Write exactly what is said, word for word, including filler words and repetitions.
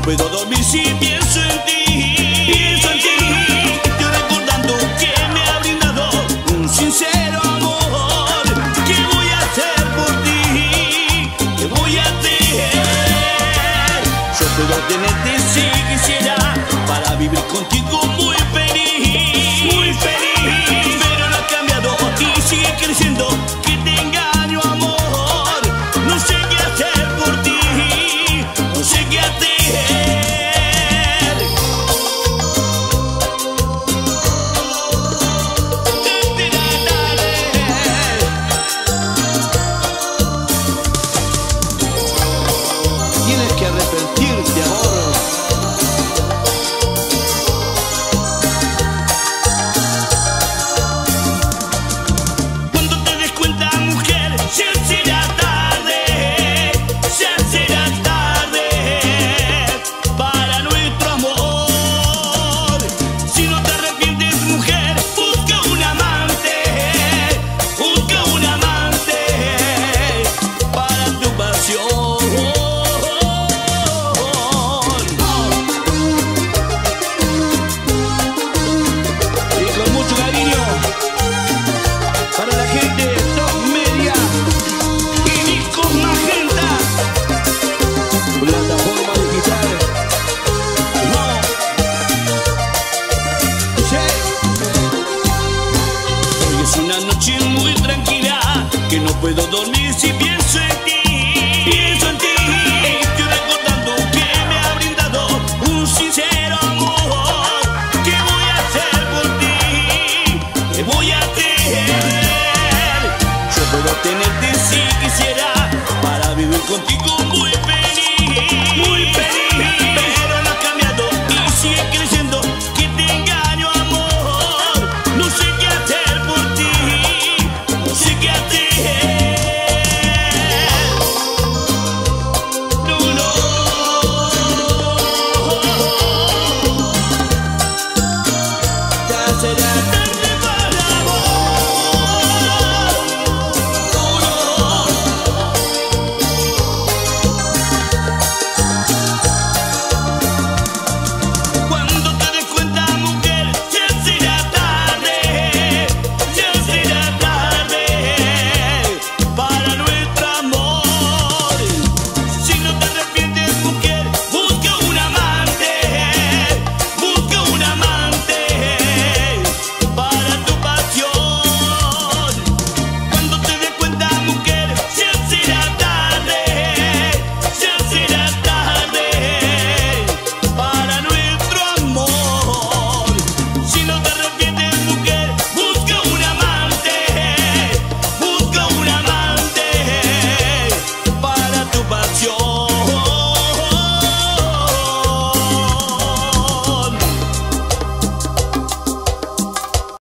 puedo dormir si pienso en ti. Pienso en ti, yo recordando que me ha brindado un sincero amor. ¿Qué voy a hacer por ti? ¿Qué voy a hacer? Yo puedo tenerte si quisiera para vivir contigo muy feliz, muy feliz. Pero no ha cambiado y sigue creciendo. Que te engaño, amor. No sé qué hacer por ti, no sé qué hacer. Tienes que arrepentirte, amor. Cuando te des cuenta, mujer, ya será tarde, ya será tarde para nuestro amor. Si no te arrepientes, mujer, busca un amante, busca un amante para tu pasión. Para la gente de Top Media y Discos Magenta, plataforma digital. No. Sí. Hoy es una noche muy tranquila que no puedo dormir.